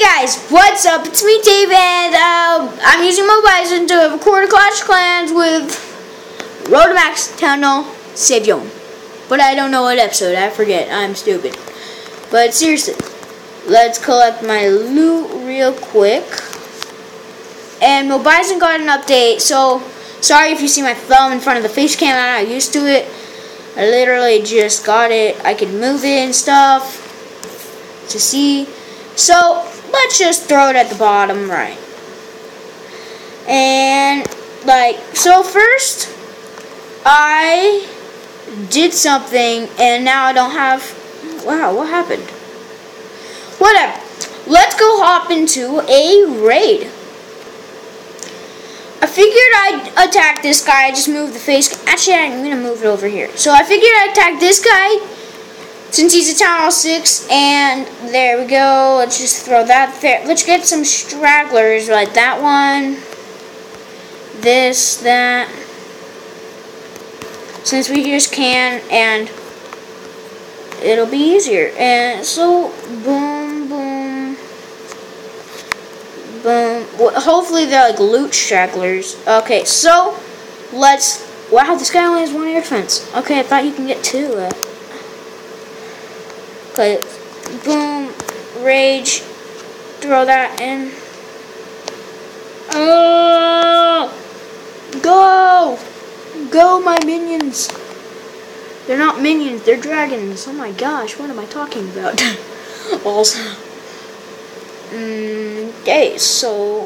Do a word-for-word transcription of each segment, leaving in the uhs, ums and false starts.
guys, what's up? It's me, Dave, and uh, I'm using Mobizen to record a Clash of Clans with Road to Max Tunnel Savion. But I don't know what episode, I forget, I'm stupid. But seriously, let's collect my loot real quick. And Mobizen got an update, so sorry if you see my thumb in front of the face cam, I'm not used to it. I literally just got it. I can move it and stuff to see. So let's just throw it at the bottom right. And like, so first I did something and now I don't have, wow, what happened? Whatever. Let's go hop into a raid. I figured I'd attack this guy. I just moved the face. Actually, I'm going to move it over here. So I figured I'd attack this guy since he's a Town Hall six. And there we go. Let's just throw that there. Let's get some stragglers like that one. This, that. Since we just can. And it'll be easier. And so, boom, boom. Boom. Well, hopefully they're like loot stragglers. Okay, so let's. Wow, this guy only has one air defense. Okay, I thought you can get two. Uh, okay, boom, rage. Throw that in. Oh, go, go, my minions. They're not minions. They're dragons. Oh my gosh, what am I talking about? Also. Okay, so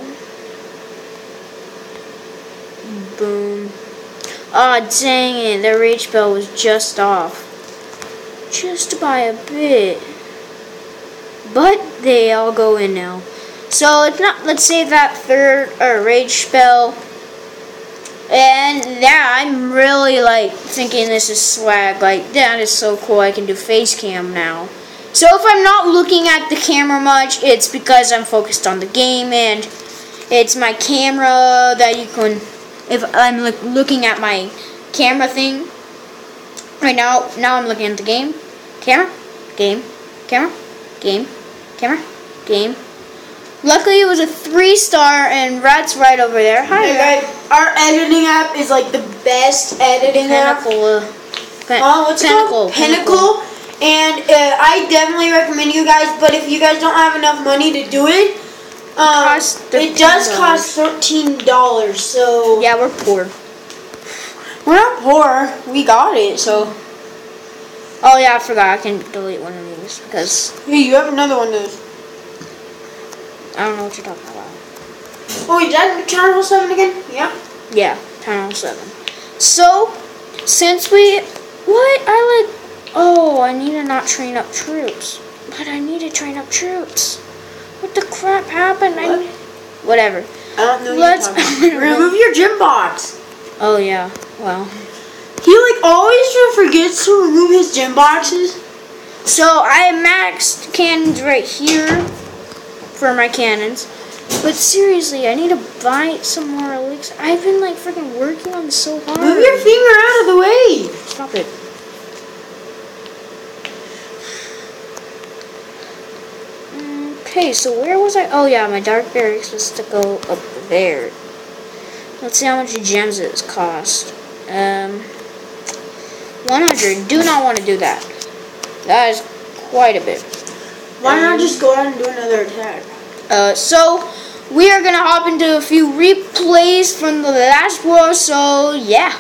boom. Aw, oh, dang it, the rage spell was just off. Just by a bit. But they all go in now. So it's not, let's save that third or rage spell. And yeah, I'm really like thinking this is swag. Like, that is so cool. I can do face cam now. So if I'm not looking at the camera much, it's because I'm focused on the game, and it's my camera that you can, if I'm look, looking at my camera thing, right now, now I'm looking at the game, camera, game, camera, game, camera, game. Luckily it was a three star, and Rat's right over there. Hi, hey guys, our editing app is like the best editing Pinnacle, app. Uh, Pen oh, what's Pinnacle, it called? Pinnacle. Pinnacle. And uh, I definitely recommend you guys, but if you guys don't have enough money to do it, um, it does cost thirteen dollars, so... Yeah, we're poor. We're not poor, we got it, so... Oh yeah, I forgot, I can delete one of these, because... Hey, you have another one of those. I don't know what you're talking about. Oh, is that Town Hall seven again? Yeah? Yeah, Town Hall seven. So, since we... What? I like... Oh, I need to not train up troops. But I need to train up troops. What the crap happened? What? I Whatever. I don't know Let's remove your gym box. Oh yeah, well. He like always forgets to remove his gym boxes. So I have maxed cannons right here for my cannons. But seriously, I need to buy some more elixirs. I've been like freaking working on this so hard. Move your finger out of the way. Stop it. Okay, so where was I? Oh yeah, my dark barracks was to go up there. Let's see how much gems it cost. Um, one hundred. Do not want to do that. That is quite a bit. Why um, not just go out and do another attack? Uh, so we are gonna hop into a few replays from the last war. So yeah.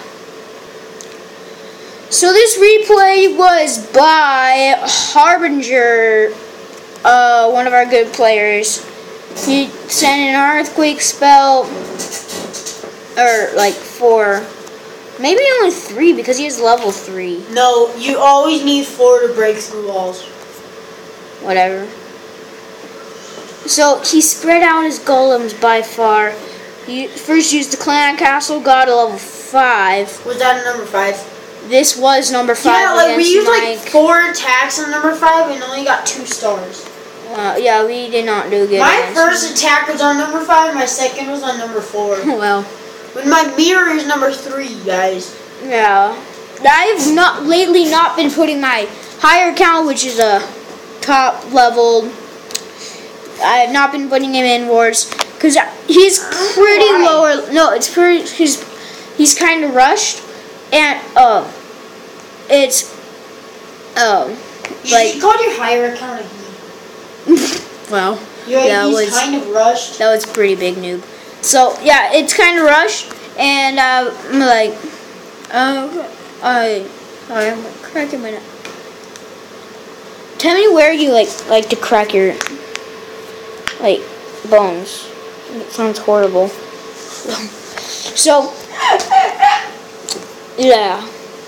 So this replay was by Harbinger. Uh, one of our good players. He sent an earthquake spell, or like four, maybe only three because he has level three. No, you always need four to break through walls. Whatever. So he spread out his golems by far. He first used the clan castle, got a level five. Was that a number five? This was number five. Yeah, like we used Mike. like four attacks on number five and only got two stars. Uh, yeah, we did not do good. My first attack was on number five, my second was on number four. Well. But my mirror is number three, guys. Yeah. I've not lately not been putting my higher count, which is a top level I have not been putting him in wars because he's pretty lower. No, it's pretty. He's he's kind of rushed, and um, uh, it's um, you like you called your higher account a he. Well, yeah, that he's was kind of rushed. That was pretty big noob. So yeah, it's kind of rushed, and uh, I'm like, uh, I, sorry, I'm cracking my neck. Tell me where you like like to crack your like bones. It sounds horrible. So yeah.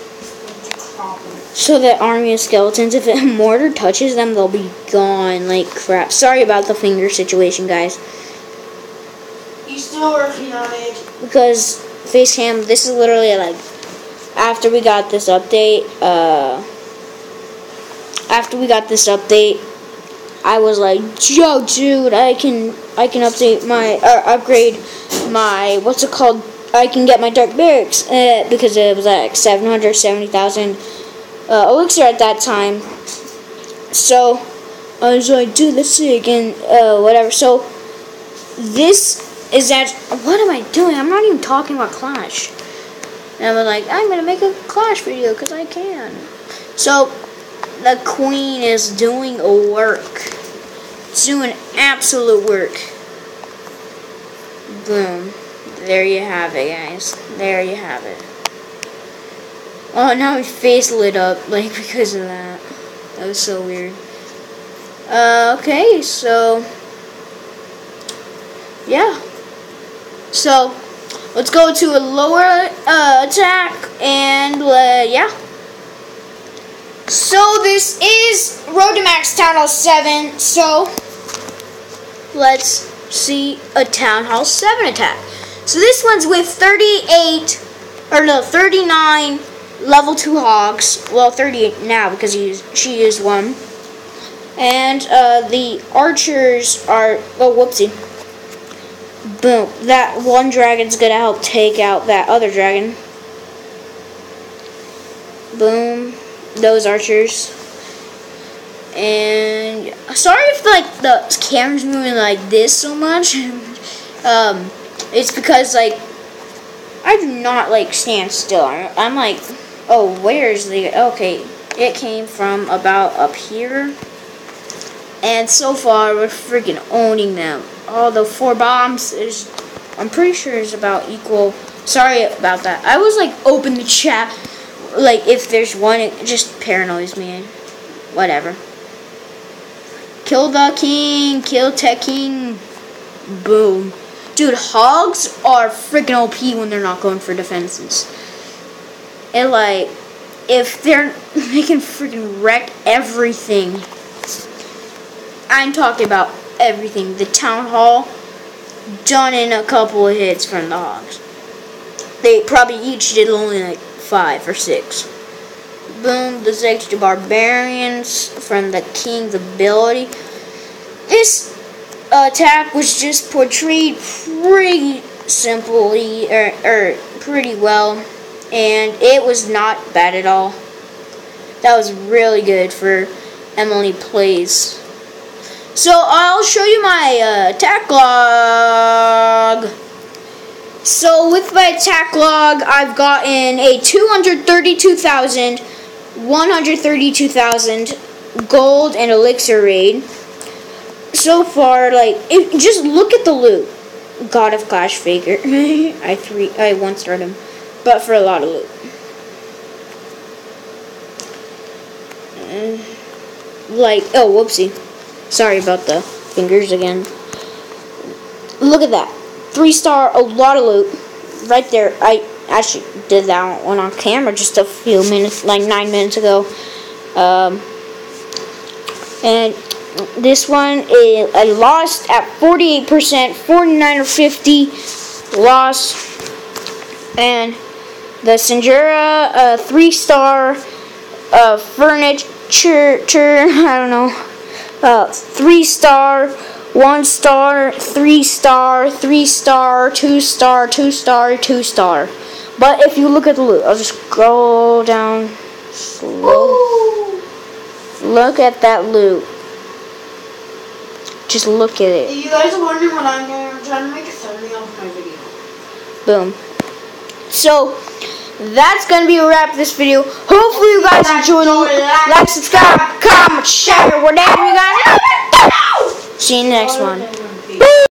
So the army of skeletons, if a mortar touches them, they'll be gone like crap. Sorry about the finger situation, guys. You still working on it? Because Facecam, this is literally like after we got this update. Uh, after we got this update, I was like, "Yo, dude, I can I can update my or upgrade my what's it called? I can get my dark barracks uh, because it was like seven hundred seventy thousand." Uh, elixir at that time, so I was like, dude, let's see again, uh, whatever. So this is that. What am I doing? I'm not even talking about Clash. And I was like, I'm gonna make a Clash video because I can. So the queen is doing a work. It's doing absolute work. Boom. There you have it, guys. There you have it. Oh, now my face lit up, like, because of that. That was so weird. Uh, okay, so, yeah. So, let's go to a lower uh, attack, and, uh, yeah. So, this is Road to Max Town Hall seven, so, let's see a Town Hall seven attack. So, this one's with thirty-eight, or no, thirty-nine level two hogs, well thirty-eight now because he's, she is one, and uh, the archers are, oh whoopsie, boom, that one dragon's gonna help take out that other dragon, boom, those archers, and sorry if like the camera's moving like this so much, um, it's because like I do not like stand still, I'm, I'm like, oh, where's the... Okay, it came from about up here. And so far, we're freaking owning them. All the four bombs is... I'm pretty sure is about equal... Sorry about that. I was like, open the chat. Like, if there's one, it just paranoids me. Whatever. Kill the king. Kill Tech King. Boom. Dude, hogs are freaking O P when they're not going for defenses. And like, if they're, they can freaking wreck everything. I'm talking about everything. The town hall, done in a couple of hits from the hogs. They probably each did only like five or six. Boom, the extra barbarians from the king's ability. This attack was just portrayed pretty simply, or, or pretty well. And it was not bad at all. That was really good for Emily Plays. So I'll show you my uh, attack log. So with my attack log, I've gotten a two hundred thirty-two thousand, one hundred thirty-two thousand gold and elixir raid. So far, like, it, just look at the loot. God of Clash Faker. I three, I one starred him. But for a lot of loot. Uh, like, oh, whoopsie. Sorry about the fingers again. Look at that. Three star, a lot of loot. Right there. I actually did that one on camera just a few minutes, like nine minutes ago. Um, and this one, is, I lost at forty-eight percent, forty-nine or fifty. Lost. And the Sinjura, uh, three star, uh, furniture, I don't know, uh, three star, one star, three star, three star, two star, two star, two star. But if you look at the loot, I'll just scroll down slow. Ooh. Look at that loot. Just look at it. If you guys are wondering what I'm doing, I'm trying to make a thumbnail for my video. Boom. So, that's going to be a wrap of this video. Hopefully you guys enjoyed it. Like, subscribe, comment, share, whatever you guys do. See you in the next one.